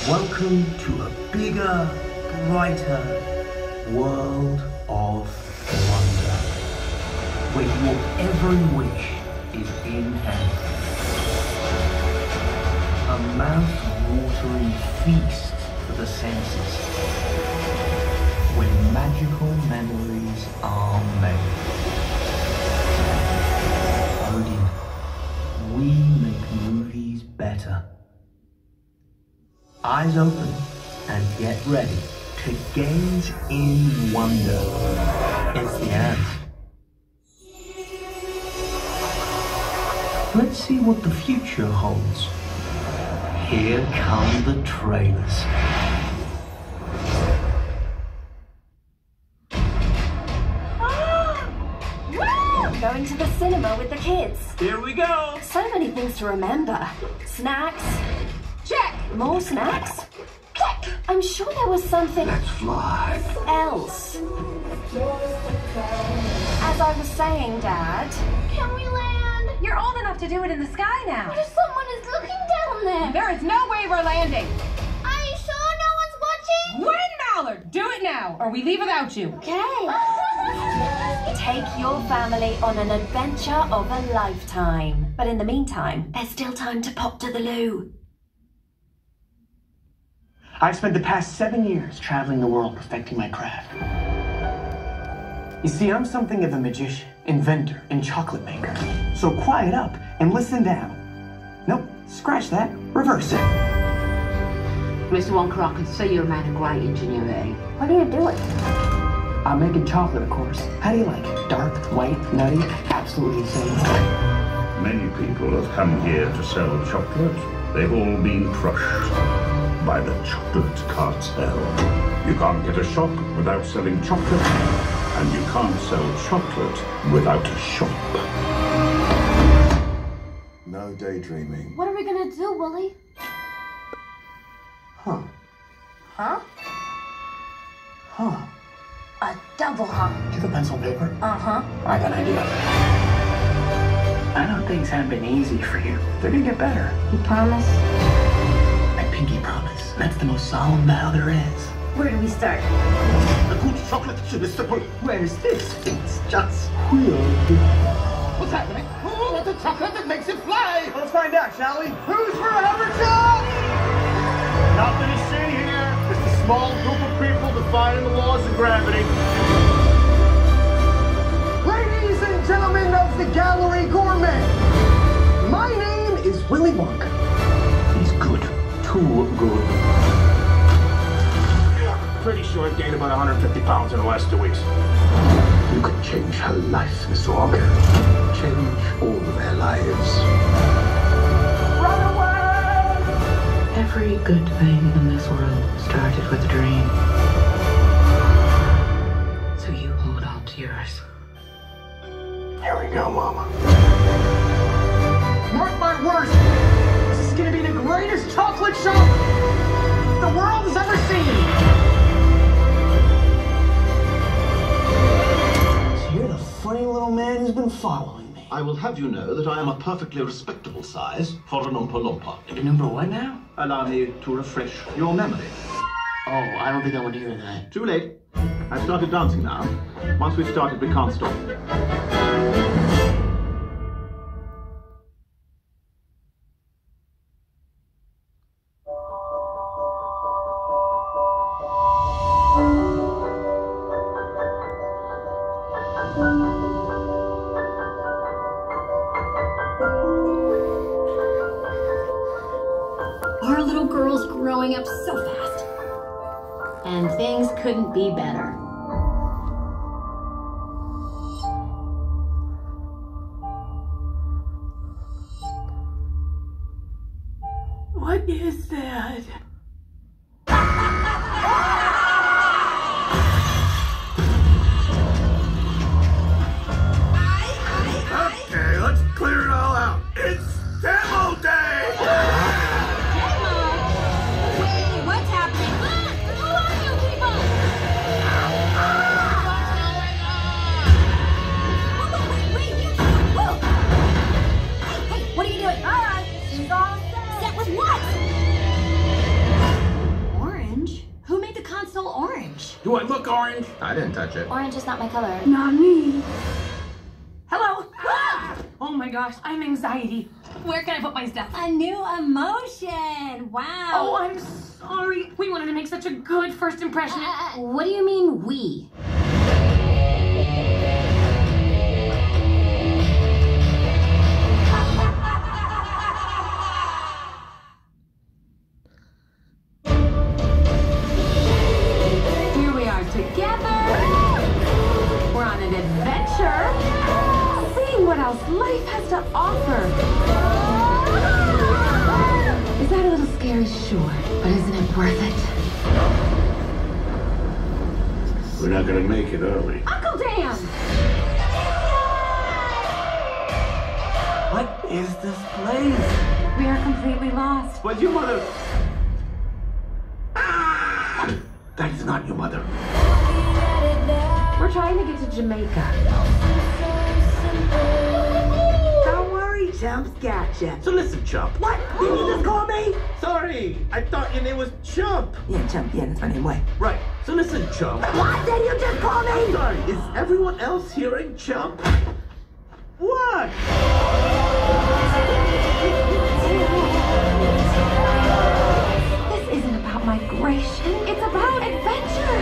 Welcome to a bigger, brighter world of wonder, where your every wish is in heaven. A mouth-watering feast for the senses, where magical memories are made. Odin, we make movies better. Eyes open and get ready to gaze in wonder. It's the end. Let's see what the future holds. Here come the trailers. Going to the cinema with the kids. Here we go. So many things to remember. Snacks. Check! More snacks. Click! I'm sure there was something Let's fly. else. As I was saying, Dad. Can we land? You're old enough to do it in the sky now. What if someone is looking down there? There is no way we're landing. Are you sure no one's watching? When, Mallard? Do it now, or we leave without you. Okay. Take your family on an adventure of a lifetime. But in the meantime, there's still time to pop to the loo. I've spent the past 7 years traveling the world perfecting my craft. You see, I'm something of a magician, inventor, and chocolate maker. So quiet up and listen down. Nope, scratch that, reverse it. Mr. Walker, I can see you're a man of great ingenuity. What are you doing? I'm making chocolate, of course. How do you like it? Dark, white, nutty, absolutely insane. Many people have come here to sell chocolate. They've all been crushed by the chocolate cartel. You can't get a shop without selling chocolate, and you can't sell chocolate without a shop. No daydreaming. What are we gonna do, Willie? Huh. Huh? Huh. A double hump. Do you have a pencil and paper? Uh-huh. I got an idea. I know things haven't been easy for you. They're gonna get better. You promise? I pinky promise. That's the most solemn vow there is. Where do we start? A good chocolate chip is simple. Where's this? It's just Weird. what's happening? Oh, it's a chocolate that makes it fly. Let's find out, shall we? Who's for Abercrombie? Nothing to see here. Just a small group of people defying the laws of gravity. Ladies and gentlemen of the Gallery Gourmet, my name is Willy Wonka. He's good. Too good. Pretty sure I've gained about 150 pounds in the last 2 weeks. You could change her life, Mr. Walker. Change all their lives. Run away! Every good thing in this world started with a dream. So you hold on to yours. Here we go, Mama. Mark my words, this is gonna be the greatest chocolate shop the world has ever seen. So you're the funny little man who's been following me. I will have you know that I am a perfectly respectable size for an Oompa Loompa. Number what now? Allow me to refresh your memory. Oh, I don't think I want to hear that. Too late. I've started dancing now. Once we've started, we can't stop. Our little girl's growing up so fast. And things couldn't be better. What is that? Okay, let's clear it all out. It's demo day! What's happening? Who are you people? Wait, you! Whoa! Hey, what are you doing? All right, she's all set. Set with what? Do I look orange? I didn't touch it. Orange is not my color. Not me. Hello. Ah! Oh my gosh, I'm anxiety. Where can I put my stuff? A new emotion. Wow. Oh, I'm sorry. We wanted to make such a good first impression. What do you mean, we? Here we are together. We're on an adventure. Seeing what else life has to offer. Is that a little scary? Sure. But isn't it worth it? We're not gonna make it, are we? Uncle Dan! What is this place? We are completely lost. Where's your mother? That is not your mother. We're trying to get to Jamaica. Don't worry, Chump's gotcha. So listen, Chump. What? Did you just call me? Sorry, I thought your name was Chump. Yeah, Chump. Yeah, that's my name. What? Right. So listen, Chump. What did you just call me? Sorry, is everyone else hearing Chump? What? This isn't about migration. It's about adventure.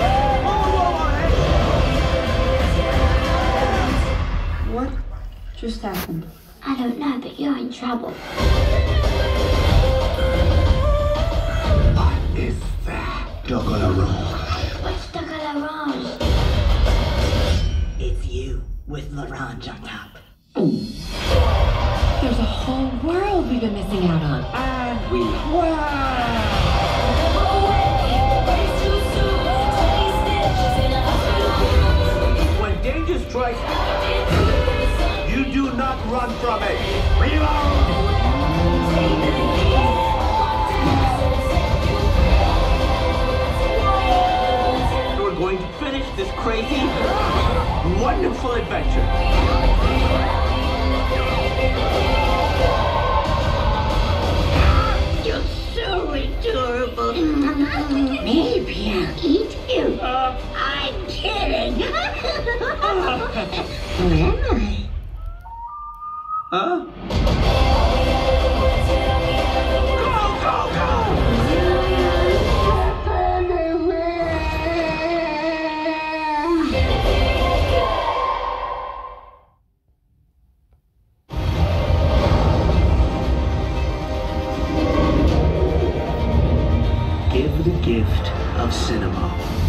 What just happened? I don't know, but you're in trouble. What is that? Douglas Orange. What's the color orange? It's you with L'Orange on top. There's a whole world we've been missing out on. And we. When danger strikes, you do not run from it. Reload! We're going to finish this crazy, wonderful adventure. You're so adorable. Maybe I'll eat you. I'm kidding. Where am I? Huh? Give the gift of cinema.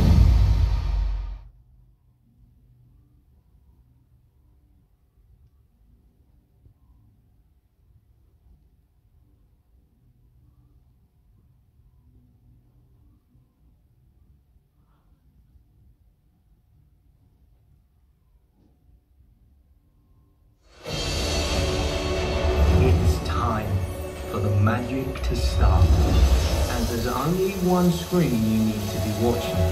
It's time for the magic to start. And there's only one screen you need to be watching.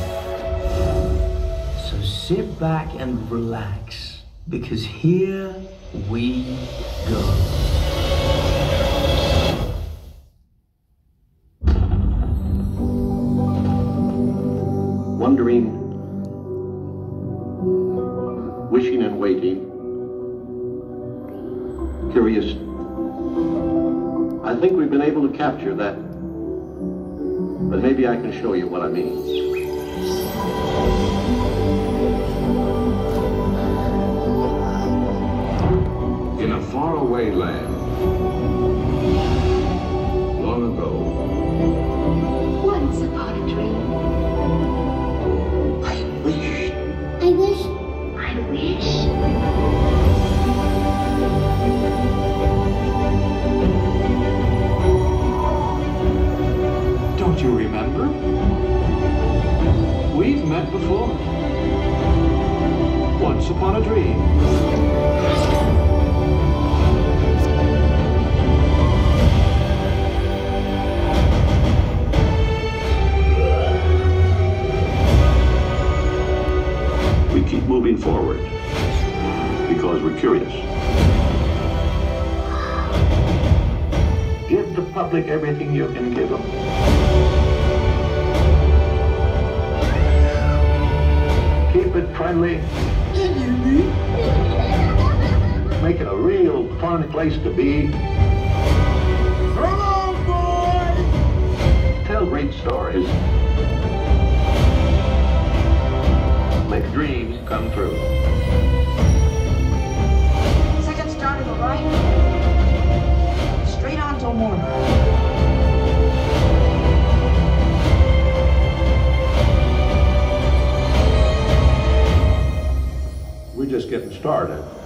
So sit back and relax, because here we go. Wondering, wishing and waiting, curious. I think we've been able to capture that. But maybe I can show you what I mean. In a faraway land, long ago, Once upon a dream. I wished. I wish. I wish. Don't you remember? We've met before. Once upon a dream. We keep moving forward because we're curious. Give the public everything you can give them. Keep it friendly. Make it a real fun place to be. Come on, boy! Tell great stories. Make dreams come true. Second start to the right. Straight on till morning. We're just getting started.